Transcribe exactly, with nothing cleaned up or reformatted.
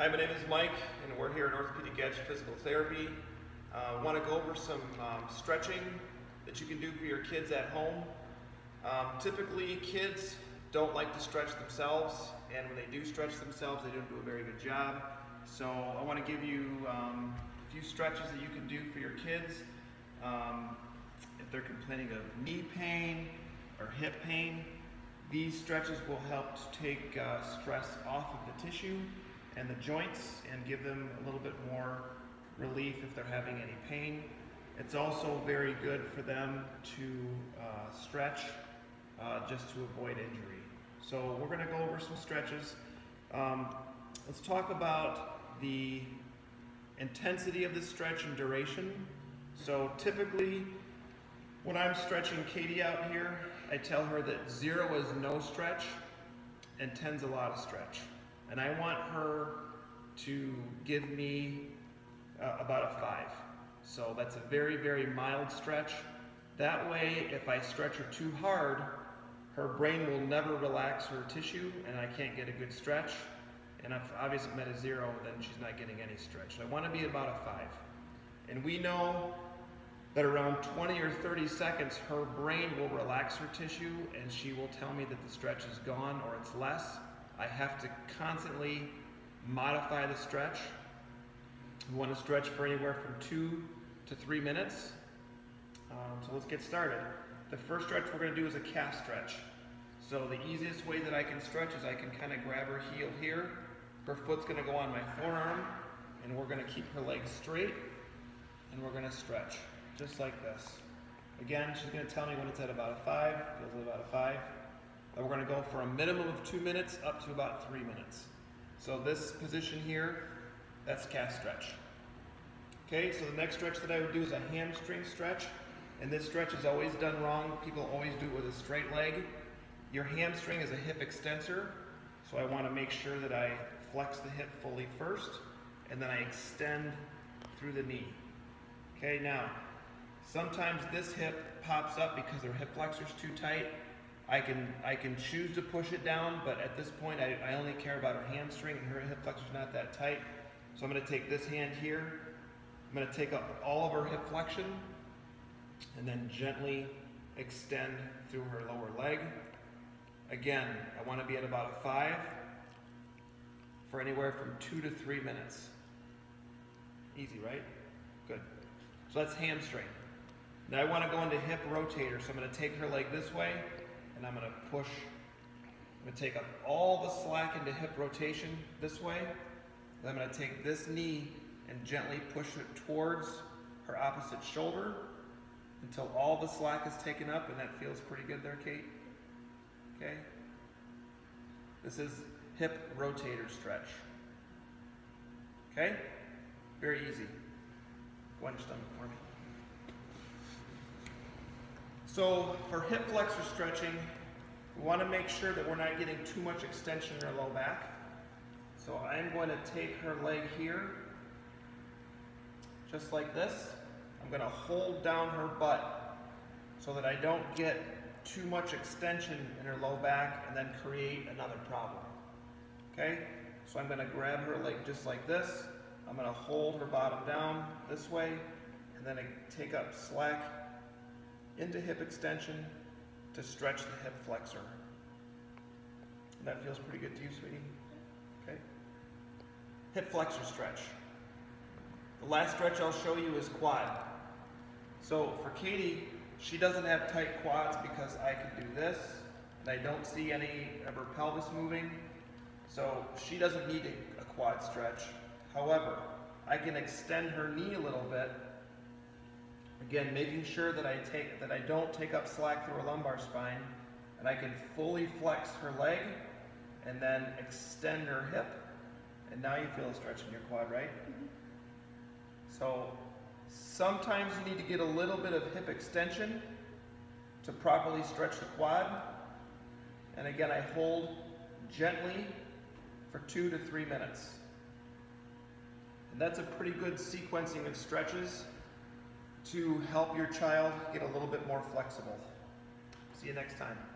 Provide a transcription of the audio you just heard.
Hi, my name is Mike, and we're here at Orthopedic Edge Physical Therapy. I uh, want to go over some um, stretching that you can do for your kids at home. Um, typically, kids don't like to stretch themselves, and when they do stretch themselves, they don't do a very good job. So I want to give you um, a few stretches that you can do for your kids. Um, if they're complaining of knee pain or hip pain, these stretches will help to take uh, stress off of the tissue and the joints and give them a little bit more relief if they're having any pain. It's also very good for them to uh, stretch uh, just to avoid injury. So we're going to go over some stretches. Um, let's talk about the intensity of the stretch and duration. So typically when I'm stretching Katie out here, I tell her that zero is no stretch and ten's a lot of stretch. And I want her to give me uh, about a five. So that's a very, very mild stretch. That way, if I stretch her too hard, her brain will never relax her tissue and I can't get a good stretch. And if obviously I'm at a zero, then she's not getting any stretch. So I want to be about a five. And we know that around twenty or thirty seconds, her brain will relax her tissue and she will tell me that the stretch is gone or it's less. I have to constantly modify the stretch. We want to stretch for anywhere from two to three minutes. Um, so let's get started. The first stretch we're going to do is a calf stretch. So the easiest way that I can stretch is I can kind of grab her heel here. Her foot's going to go on my forearm, and we're going to keep her legs straight, and we're going to stretch just like this. Again, she's going to tell me when it's at about a five. Feels at about a five. And we're going to go for a minimum of two minutes up to about three minutes. So this position here, that's calf stretch. Okay, so the next stretch that I would do is a hamstring stretch. And this stretch is always done wrong. People always do it with a straight leg. Your hamstring is a hip extensor. So I want to make sure that I flex the hip fully first, and then I extend through the knee. Okay, now, sometimes this hip pops up because their hip flexor's too tight. I can, I can choose to push it down, but at this point I, I only care about her hamstring and her hip flexor's not that tight. So I'm going to take this hand here, I'm going to take up all of her hip flexion and then gently extend through her lower leg. Again, I want to be at about a five for anywhere from two to three minutes. Easy, right? Good. So that's hamstring. Now I want to go into hip rotator, so I'm going to take her leg this way, and I'm going to push, I'm going to take up all the slack into hip rotation this way. Then I'm going to take this knee and gently push it towards her opposite shoulder until all the slack is taken up, and that feels pretty good there, Kate. Okay? This is hip rotator stretch. Okay? Very easy. Go on your stomach for me. So for hip flexor stretching, we want to make sure that we're not getting too much extension in her low back. So I'm going to take her leg here, just like this. I'm going to hold down her butt so that I don't get too much extension in her low back and then create another problem. Okay? So I'm going to grab her leg just like this. I'm going to hold her bottom down this way, and then I take up slack into hip extension to stretch the hip flexor. And that feels pretty good to you, sweetie? Okay. Hip flexor stretch. The last stretch I'll show you is quad. So for Katie, she doesn't have tight quads because I can do this, and I don't see any of her pelvis moving. So she doesn't need a, a quad stretch. However, I can extend her knee a little bit. Again, making sure that I take that I don't take up slack through her lumbar spine, and I can fully flex her leg and then extend her hip. And now you feel a stretch in your quad, right? Mm-hmm. So sometimes you need to get a little bit of hip extension to properly stretch the quad. And again, I hold gently for two to three minutes. And that's a pretty good sequencing of stretches to help your child get a little bit more flexible. See you next time.